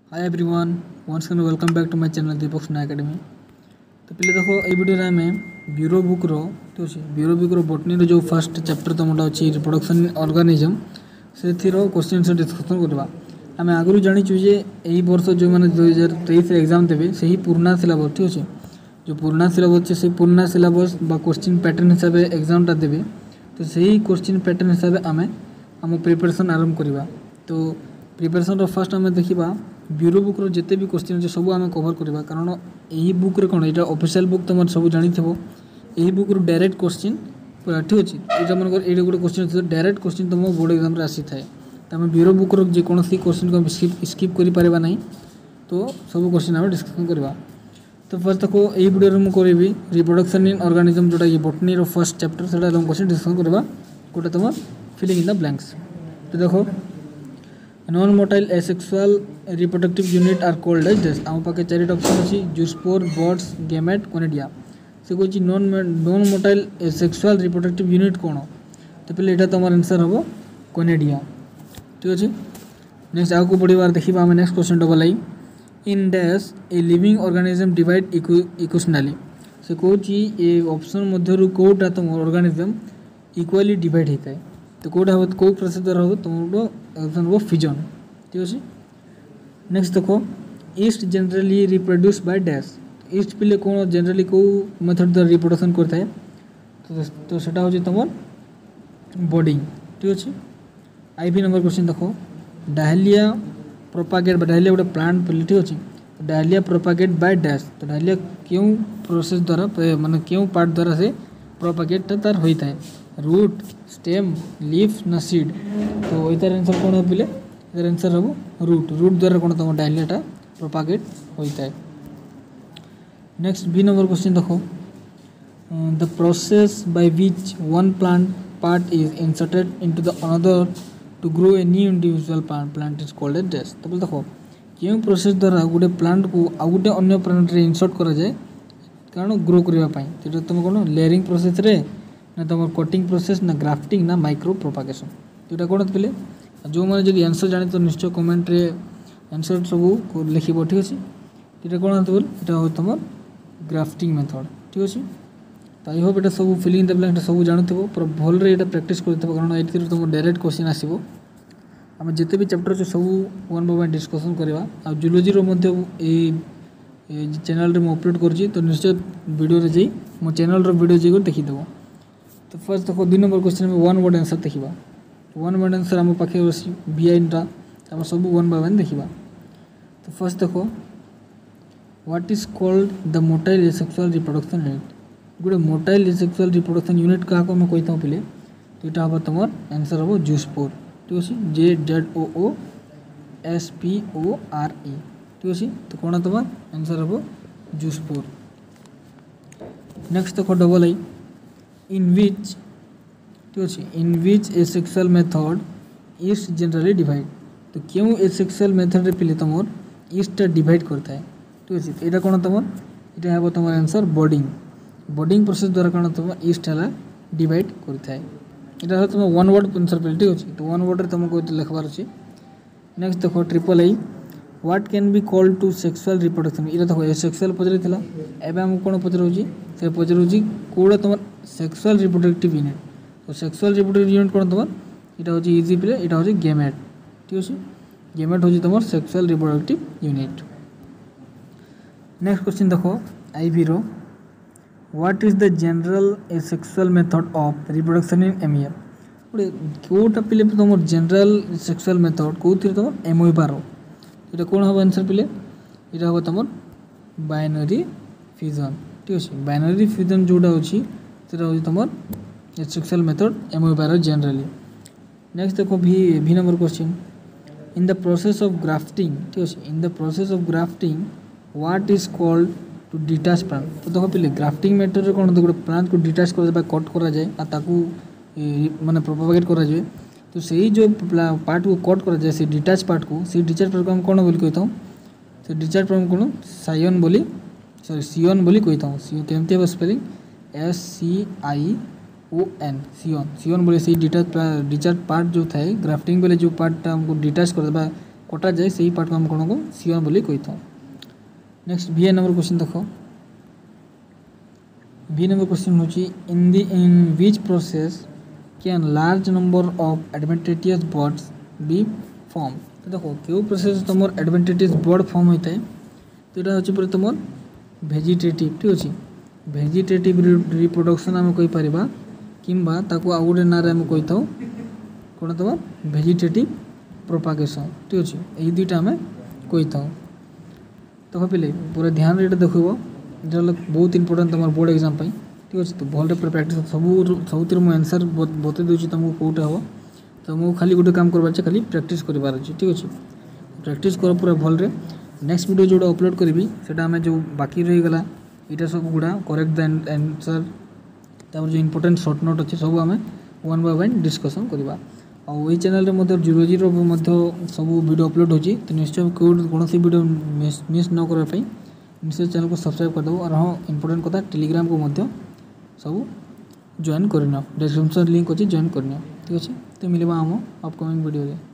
Hi everyone once again welcome back to my channel Deepak Suna academy. तो पहले देखो ये वीडियो रे हमें ब्यूरो बुक रो ठीक अछि ब्यूरो बुक रो बॉटनी रो जो फर्स्ट चैप्टर तमटा अछि रिप्रोडक्शन ऑर्गेनिज्म से थिरो क्वेश्चन से डिस्कशन करबा। हमें आगु जानि छु जे एही वर्ष जो माने 2023 रे एग्जाम देबे सही पुराना सिलेबस ठीक अछि जो पुराना सिलेबस छै से पुराना सिलेबस बा क्वेश्चन पैटर्न हिसाब से एग्जाम टा देबे। तो सही क्वेश्चन पैटर्न हिसाब से हमें हम प्रिपरेशन आरंभ करबा। तो प्रिपरेशन रो फर्स्ट हमें देखिबा ब्यूरो बुक रो जिते भी क्वेश्चन अच्छे सब आम कवर करवा कारण यही बुक रे कौन यहाँ ऑफिशियल बुक तुम सब जानी यही बुक रो डायरेक्ट क्वेश्चन पूरा ठीक अच्छे यहाँ मन ये गोटे क्वेश्चन अच्छे डायरेक्ट क्वेश्चन तुम बोर्ड एग्जाम आसी थाए। तो आम ब्यूरो बुक रो जेकोसी क्वेश्चन को स्किप कर पारा ना तो सब क्वेश्चन आम डिस्कसन करवा। तो फर्स्ट देखो यही वीडियो मुझे करी रिप्रोडक्शन इन ऑर्गेनिज्म जोटा कि बॉटनी रो फर्स्ट चैप्टर से क्वेश्चन डिस्कसन करवा गोटे तुम फिलिंग इन द ब्लैंक्स। तो देखो non motile asexual reproductive unit are called as this आम पाखे चारिटा ऑप्शन अच्छी जूस्पोर बर्ड्स गैमेट कोनेडिया से कौन non motile asexual reproductive unit कौन। तो पहले यहाँ तुम आंसर हम कोनेडिया ठीक अच्छे। नेक्स्ट आगे बढ़िबार देखा आम next question double I in dash a living organism divide equationally से कौन ये ऑप्शन मध्य कौटा तुम ऑर्गेनिज्म इक्वाली डिवाइड होता है। तो कौटा हम कौ प्रोसेस द्वारा हम तुम ऑप्शन हम फिजन ठीक अच्छे। नेक्स्ट देखो yeast generally reproduce by dash yeast पिले कौन जनरली कौ मेथड द्वारा रिप्रोडक्शन करता है तो सेटा हो तुम बॉडिंग ठीक अच्छे। आईवी नंबर क्वेश्चन देखो डायलिया प्रोपागेट डायलिया गोटे प्लांट पिले ठीक अच्छे डायलिया प्रोपागेट बाय डैश तो डायलिया क्यों प्रोसेस द्वारा माने क्यों पार्ट द्वारा से प्रोपागेट तार होता है रूट स्टेम लीफ ना सीड। तो इतार आंसर कौन हो पिले इधर आंसर हम रूट रूट द्वारा कौन तुम डायलियाटा प्रोपागेट होता है। नेक्स्ट बी नंबर क्वेश्चन देखो the process by which one plant part is inserted into the another to grow a new individual plant is called as dash. तो देखो क्यों प्रोसेस द्वारा गोटे प्लांट को आउ गोटे अन्य प्लांट रे इंसर्ट करा जाए कारण ग्रो करने तो तुम कौन लेयरिंग प्रोसेस रे ना तुम कटिंग प्रोसेस ना ग्राफ्टिंग ना माइक्रो प्रोपागेशन। तो कौन पे जो मैंने जब आंसर जानी तो निश्चय कमेंट रे आंसर सब लिख ठीक अच्छे। ये कौन यहाँ तुम ग्राफ्टिंग मेथड ठीक अच्छे। तो आई होप ये सब फिलिंग द ब्लैंक सब जानूब पूरा भल ये प्रैक्टिस कर कारण ये तुम डायरेक्ट क्वेश्चन आसो आम जिते भी चैप्टर अच्छे सब वन बाय वन डिस्कसन करवा। आ जूलोजी चैनल रे अपलोड कर तो निश्चय वीडियो जाई मो चैनल वीडियो जाकर देखीदेव। तो फर्स्ट देखो 2 नंबर क्वेश्चन में वन वर्ड आंसर देखा वन वर्ड आंसर आम पाखे अच्छी बीआईटा आम सब वन बाय वन देखा। तो फर्स्ट देखो what is called the motile asexual reproduction unit गोटे मोटाइल एसेक्सुअल रिप्रोडक्शन यूनिट क्या आम कही था पे तो यहाँ हम तुम आंसर हम जूस्पोर ठीक अच्छे JZOOSPORE ठीक अच्छे। तो कौन तुम आंसर हम जूस्पोर। नेक्स्ट देखो डबल आई इन विच ठीक अच्छे in which asexual method yeast generally divide तो क्यों एसेक्सुअल मेथड रे पिले तुम ईस्ट डिवाइड करता है ठीक अच्छे। तो यहाँ कौन तुम यहाँ हम तुम आंसर बॉडिंग प्रोसेस द्वारा कौन तुम ईस्ट है डिवाइड करता है। यहाँ तुम वन वर्ड आंसर पे ठीक अच्छे। तो वन वर्ड तुमको लिखबार अच्छे। नेक्स्ट देखो triple I what can be called to sexual reproduction ये देखो एसेक्सुअल पचार एवं आमको कौन पचार पचार कौड़ा तुम सेक्सुअल रिप्रोडक्टिव यूनिट तो सेक्सुअल रिप्रोडक्टिव यूनिट कौन तुम यहाँ हूँ इजी पे यहाँ हूँ गैमेट ठीक अच्छे गैमेट हूँ तुम sexual reproductive unit. Next question देखो आईवी रो what is the general asexual method of reproduction in MEF गोटे कौटा पे तुम जनरल सेक्सुअल मेथड कौ तुम एमईएफ ये कौन हम आंसर पे यहाँ हम तुम बाइनरी फ्यूजन ठीक अच्छे बाइनरी फ्यूजन जोटा अच्छी हूँ तुम sexual method MEF generally. Next देखो B number question in the process of grafting ठीक अच्छे in the process of grafting what is called to detach plant. तो देखो पे ग्राफ्टिंग मेथड कौन गोटे प्लांट को डिटाच कर कट करा जाए माने प्रोपागेट करा जाए तो सही जो पार्ट को कट करा जाए से डिटाच पार्ट को हम कौन बोली कही था से डिटाच पार्ट कौन सायन बोली सॉरी सियन बोली कही था केमती हम स्पेलिंग SCION सियन बोले से डिटाच पार्ट जो थाए ग्राफ्टिंग बेले जो पार्ट हमको डिटाच कर कटा जाए से पार्ट को आम कौन को सीवन बोली कही था। नेक्स्ट बी नंबर क्वेश्चन देख। बी नंबर क्वेश्चन हूँ in which process can large number of advantages words be form. तो देखो क्यों प्रोसेस तुम एडवांटेजेस वर्ड फॉर्म होता है तो यहाँ हूँ तुम भेजिटेटिव ठीक अच्छे भेजिटेटिव रिप्रोडक्शन आम कहीपर किंबा ताको आउ गोटे ना आम कही था कौन तुम भेजिटेटिव प्रोपागेशन ठीक अच्छे यही दुईटा आम कही था। तो पे पूरा ध्यान ये देख बहुत इंपोर्टेंट तुम बोर्ड एग्जाम ठीक अच्छे तो भल प्रैक्टिस सब मुझे आंसर बतई दूसरी तुमको कौटा हम तो मुझे खाली गोटे काम करवार खाली प्रैक्टिस करार अच्छे ठीक अच्छे प्रैक्टिस कर पूरा भलरे। नेक्स्ट वीडियो जोड़ा अपलोड करी से आम जो बाकी रहीगला यहाँ सब गुड़ा करेक्ट द आंसर जो इंपोर्टेंट शॉर्ट नोट अच्छे सब आम वन बाय वन डिस्कसन करवा। और चैनल में जीरोजी सब वीडियो अपलोड होची तो निश्चय कौन सी वीडियो मिस न करने निश्चय चैनल को सब्सक्राइब करदेव। और हाँ इंपोर्टेंट कथा टेलीग्राम को सब जॉइन करना डिस्क्रिप्शन लिंक अच्छी जॉइन करना ठीक अच्छे तो मिलवा आम अपकमिंग वीडियो।